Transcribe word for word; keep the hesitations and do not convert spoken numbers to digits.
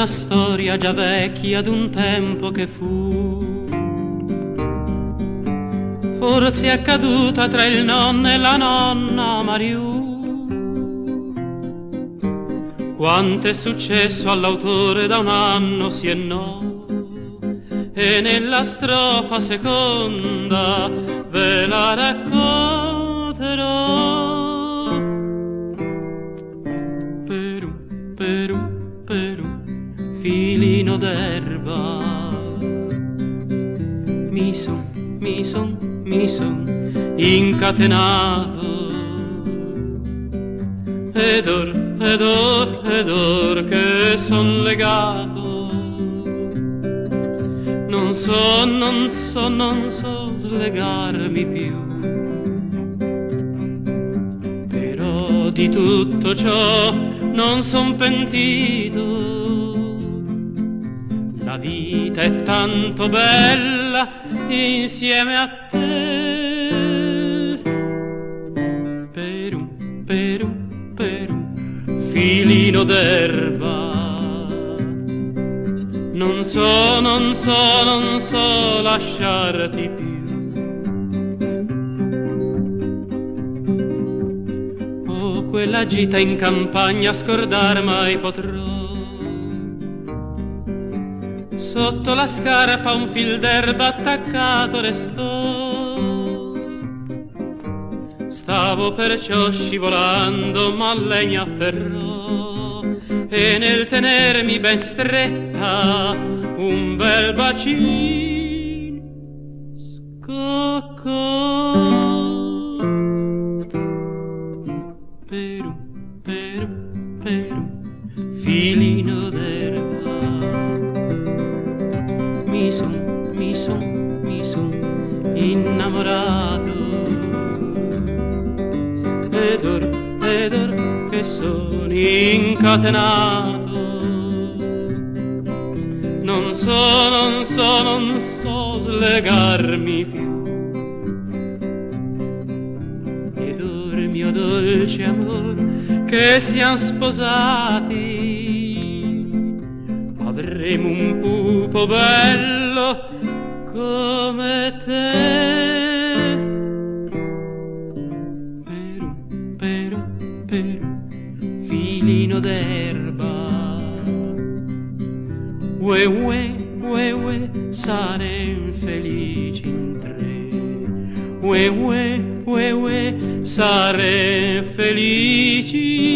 una storia già vecchia d'un tempo che fu, forse è accaduta tra il nonno e la nonna Mariù. Quanto è successo all'autore da un anno sì e no, e nella strofa seconda ve la racconterò. Perù, Perù, Perù, filino d'erba, mi son, mi son, mi son incatenato, ed or, ed or, ed or che son legato, non so, non so, non so slegarmi più. Però di tutto ciò non son pentito, la vita è tanto bella insieme a te. Perù, Perù, Perù, filino d'erba, non so, non so, non so lasciarti più. Oh, quella gita in campagna scordar mai potrò, sotto la scarpa un fil d'erba attaccato restò. Stavo perciò scivolando, ma lei mi afferrò e nel tenermi ben stretta un bel bacino scoccò. Perù, Perù, Perù, filino d'erba, mi son, mi son, mi son innamorato, ed or, ed or che son incatenato, non so, non so, non so slegarmi più. Ed or mio dolce amor che siam sposati, avremo un pupo bello come te. Perù, Perù, Perù, filino d'erba, ue ue, ue ue, sarem felici in tre. Ue ue, ue ue, sarem felici